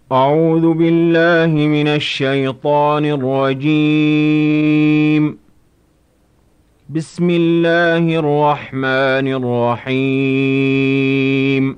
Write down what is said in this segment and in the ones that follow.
أعوذ بالله من الشيطان الرجيم. بسم الله الرحمن الرحيم.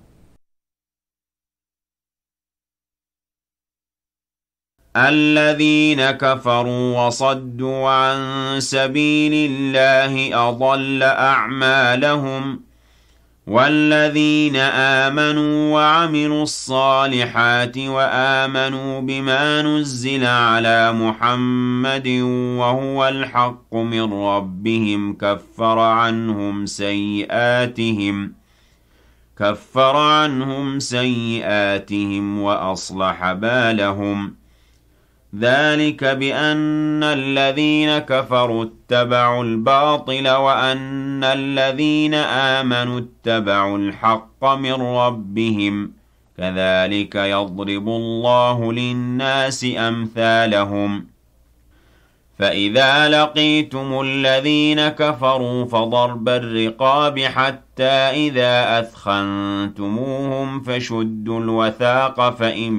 الذين كفروا وصدوا عن سبيل الله أضل أعمالهم، والذين آمنوا وعملوا الصالحات وآمنوا بما نزل على محمد وهو الحق من ربهم كفر عنهم سيئاتهم وأصلح بالهم. ذلك بأن الذين كفروا اتبعوا الباطل وأن الذين آمنوا اتبعوا الحق من ربهم، كذلك يضرب الله للناس أمثالهم. فإذا لقيتم الذين كفروا فضرب الرقاب حتى إذا أثخنتموهم فشدوا الوثاق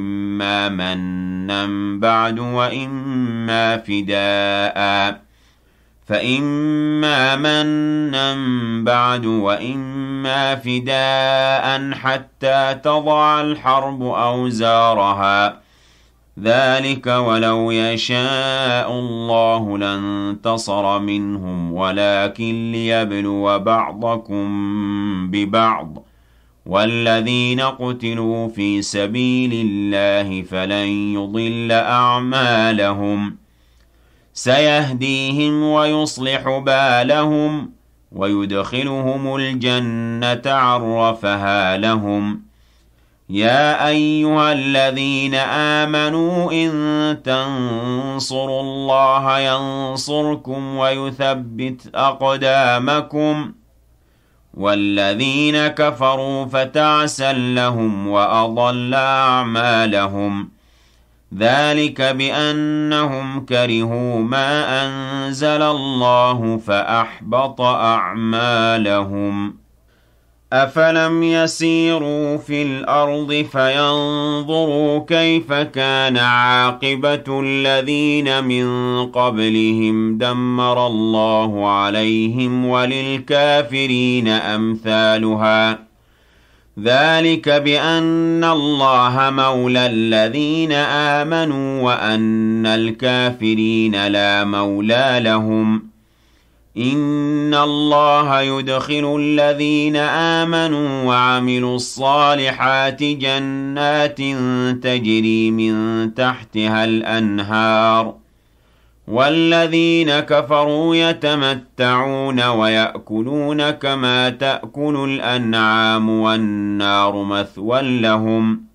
فإما منا بعد وإما فداء حتى تضع الحرب أوزارها. ذلك ولو يشاء الله لانتصر منهم ولكن ليبلو بعضكم ببعض، والذين قتلوا في سبيل الله فلن يضل أعمالهم. سيهديهم ويصلح بالهم ويدخلهم الجنة عرفها لهم. يا أيها الذين آمنوا إن تنصروا الله ينصركم ويثبت أقدامكم. والذين كفروا فتعسا لهم وأضل أعمالهم. ذلك بأنهم كرهوا ما أنزل الله فأحبط أعمالهم. أفلم يسيروا في الأرض فينظروا كيف كان عاقبة الذين من قبلهم دمر الله عليهم وللكافرين أمثالها. ذلك بأن الله مولى الذين آمنوا وأن الكافرين لا مولى لهم. إن الله يدخل الذين آمنوا وعملوا الصالحات جنات تجري من تحتها الأنهار، والذين كفروا يتمتعون ويأكلون كما تأكل الأنعام والنار مثوى لهم.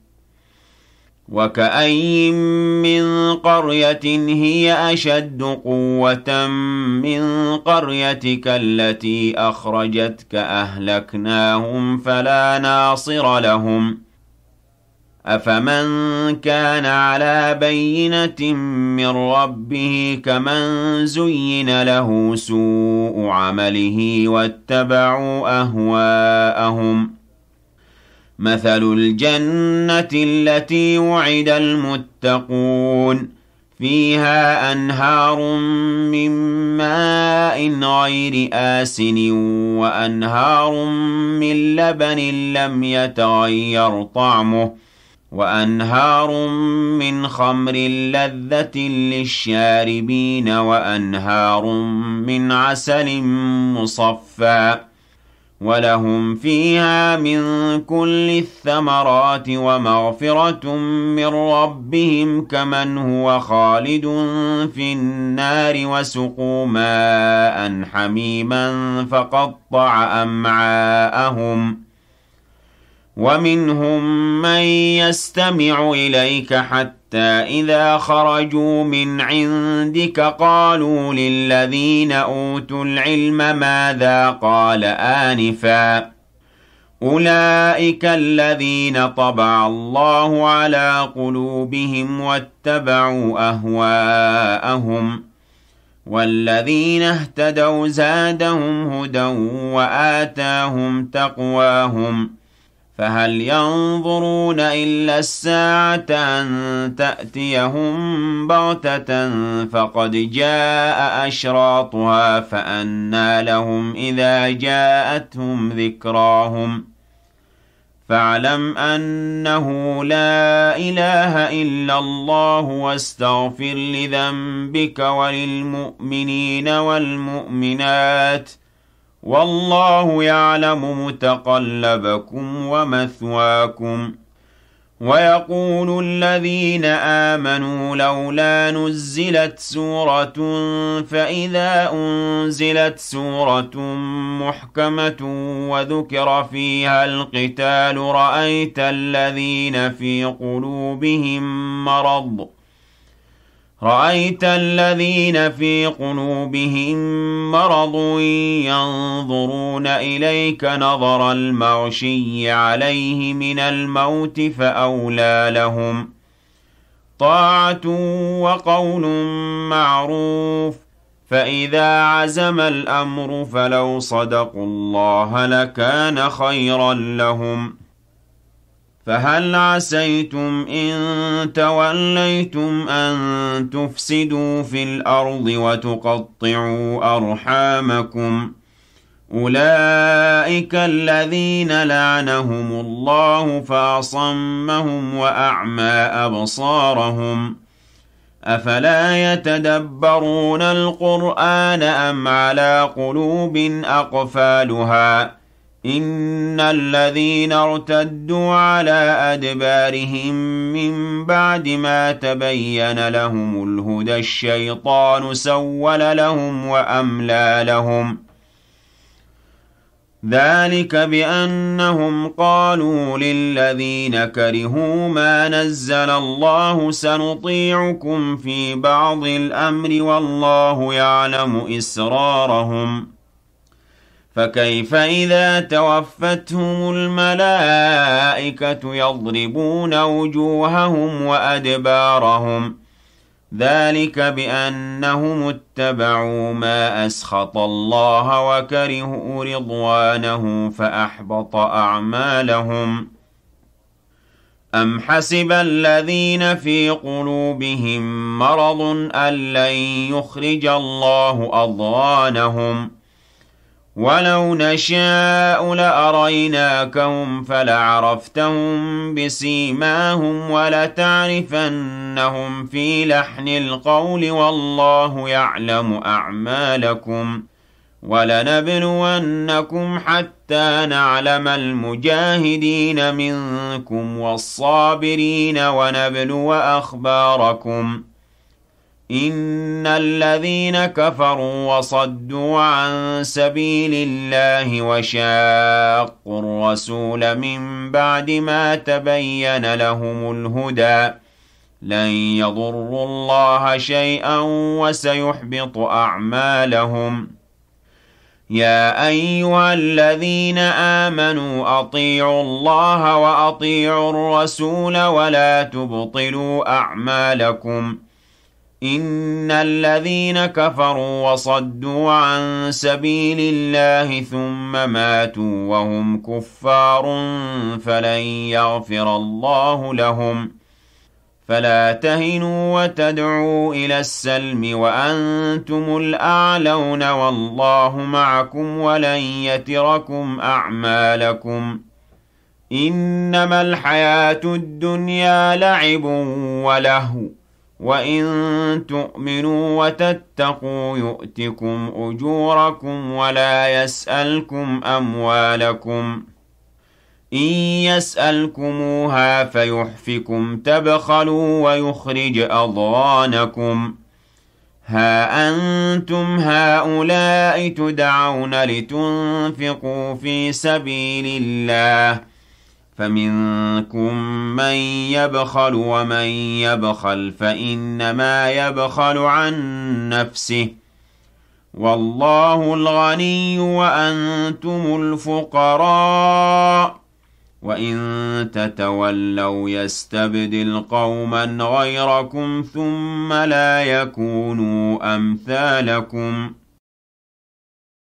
وكأي من قرية هي أشد قوة من قريتك التي أخرجتك أهلكناهم فلا ناصر لهم. أفمن كان على بينة من ربه كمن زين له سوء عمله واتبعوا أهواءهم. مثل الجنة التي وعد المتقون فيها أنهار من ماء غير آسن وأنهار من لبن لم يتغير طعمه وأنهار من خمر لذة للشاربين وأنهار من عسل مصفى، ولهم فيها من كل الثمرات ومغفرة من ربهم كمن هو خالد في النار وسقوا ماء حميما فقطع أمعاءهم. ومنهم من يستمع إليك حتى إذا خرجوا من عندك قالوا للذين أوتوا العلم ماذا قال آنفا. أولئك الذين طبع الله على قلوبهم واتبعوا أهواءهم. والذين اهتدوا زادهم هدى وآتاهم تقواهم. فهل ينظرون إلا الساعة أن تأتيهم بغتة فقد جاء أشراطها فأنى لهم إذا جاءتهم ذكراهم فاعلم أنه لا إله إلا الله واستغفر لذنبك وللمؤمنين والمؤمنات والله يعلم متقلبكم ومثواكم ويقول الذين آمنوا لولا نزلت سورة فإذا أنزلت سورة محكمة وذكر فيها القتال رأيت الذين في قلوبهم مرض ينظرون إليك نظر المغشي عليه من الموت فأولى لهم طاعة وقول معروف فإذا عزم الأمر فلو صدقوا الله لكان خيرا لهم فهل عسيتم إن توليتم أن تفسدوا في الأرض وتقطعوا أرحامكم أولئك الذين لعنهم الله فأصمهم وأعمى أبصارهم أفلا يتدبرون القرآن أم على قلوب أقفالها إن الذين ارتدوا على أدبارهم من بعد ما تبين لهم الهدى الشيطان سول لهم وأملى لهم ذلك بأنهم قالوا للذين كرهوا ما نزل الله سنطيعكم في بعض الأمر والله يعلم إسرارهم فكيف إذا توفتهم الملائكة يضربون وجوههم وأدبارهم ذلك بأنهم اتبعوا ما أسخط الله وكرهوا رضوانه فأحبط أعمالهم أم حسب الذين في قلوبهم مرض أن لن يخرج الله أضغانهم ولو نشاء لأريناكهم فلعرفتهم بسيماهم ولتعرفنهم في لحن القول والله يعلم أعمالكم ولنبلونكم حتى نعلم المجاهدين منكم والصابرين ونبلو أخباركم إن الذين كفروا وصدوا عن سبيل الله وشاقوا الرسول من بعد ما تبين لهم الهدى لن يضروا الله شيئا وسيحبط أعمالهم يا أيها الذين آمنوا أطيعوا الله وأطيعوا الرسول ولا تبطلوا أعمالكم إن الذين كفروا وصدوا عن سبيل الله ثم ماتوا وهم كفار فلن يغفر الله لهم فلا تهنوا وتدعوا إلى السلم وأنتم الأعلون والله معكم ولن يتركم أعمالكم إنما الحياة الدنيا لعب ولهو وإن تؤمنوا وتتقوا يؤتكم أجوركم ولا يسألكم أموالكم إن يسألكموها فيحفكم تبخلوا ويخرج أضغانكم ها أنتم هؤلاء تدعون لتنفقوا في سبيل الله فمنكم من يبخل ومن يبخل فإنما يبخل عن نفسه والله الغني وأنتم الفقراء وإن تتولوا يستبدل قوما غيركم ثم لا يكونوا أمثالكم